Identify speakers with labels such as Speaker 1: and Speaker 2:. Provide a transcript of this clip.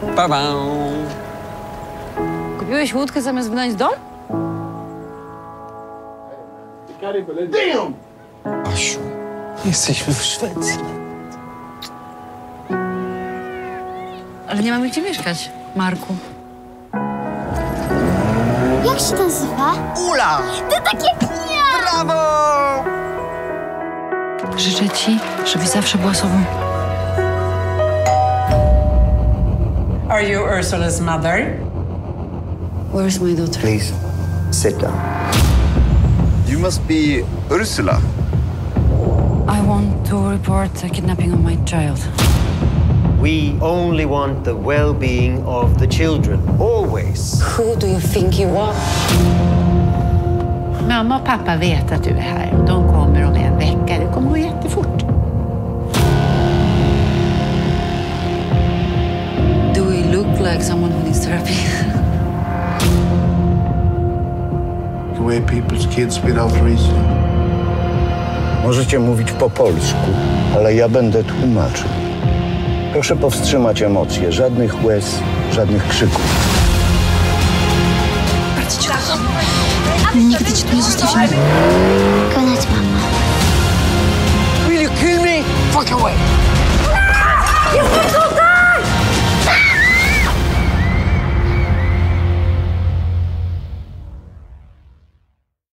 Speaker 1: Kupiłeś łódkę zamiast wynająć dom?
Speaker 2: Damn!
Speaker 3: Asiu, jesteśmy w Szwecji.
Speaker 1: Ale nie mamy gdzie mieszkać, Marku.
Speaker 4: Jak się nazywa?
Speaker 3: Ula!
Speaker 4: To tak jak ja!
Speaker 3: Brawo!
Speaker 1: Życzę ci, żebyś zawsze była sobą.
Speaker 5: Are you Ursula's mother?
Speaker 1: Where's my daughter?
Speaker 3: Please, sit down.
Speaker 2: You must be Ursula.
Speaker 1: I want to report a kidnapping of my child.
Speaker 6: We only want the well-being of the children, always.
Speaker 1: Who do you think you are?
Speaker 5: Mamma och pappa vet att du är här. De kommer om en vecka. Det kommer gå jättefort.
Speaker 1: Do we look like someone who needs therapy?
Speaker 2: You wear people's kids without reason.
Speaker 7: Możecie mówić po polsku, ale ja będę tłumaczył. Proszę powstrzymać emocje. Żadnych łez, żadnych krzyków.
Speaker 1: Bardzo cię kocham. Nigdy cię tu nie zostawimy.
Speaker 4: Koniec, mama.
Speaker 3: Will you kill me? Fuck away!